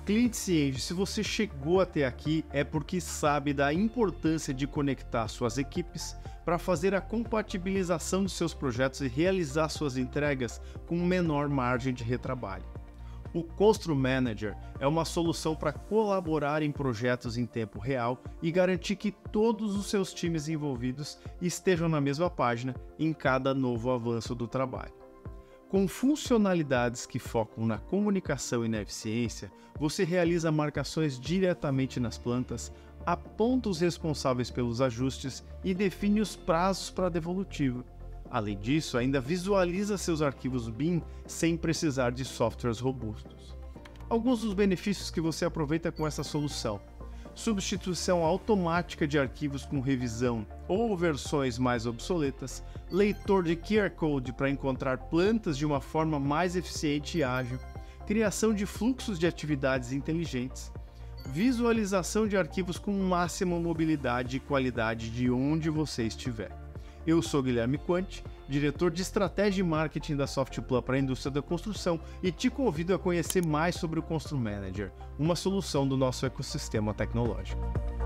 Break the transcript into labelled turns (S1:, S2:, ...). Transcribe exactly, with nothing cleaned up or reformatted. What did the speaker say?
S1: Cliente ciente, se você chegou até aqui é porque sabe da importância de conectar suas equipes para fazer a compatibilização de seus projetos e realizar suas entregas com menor margem de retrabalho. O Constru Manager é uma solução para colaborar em projetos em tempo real e garantir que todos os seus times envolvidos estejam na mesma página em cada novo avanço do trabalho. Com funcionalidades que focam na comunicação e na eficiência, você realiza marcações diretamente nas plantas, aponta os responsáveis pelos ajustes e define os prazos para a devolutiva. Além disso, ainda visualiza seus arquivos B I M sem precisar de softwares robustos. Alguns dos benefícios que você aproveita com essa solução: substituição automática de arquivos com revisão ou versões mais obsoletas, leitor de Q R Code para encontrar plantas de uma forma mais eficiente e ágil, criação de fluxos de atividades inteligentes, visualização de arquivos com máxima mobilidade e qualidade de onde você estiver. Eu sou Guilherme Quanti, diretor de Estratégia e Marketing da Softplan para a indústria da construção, e te convido a conhecer mais sobre o Constru Manager, uma solução do nosso ecossistema tecnológico.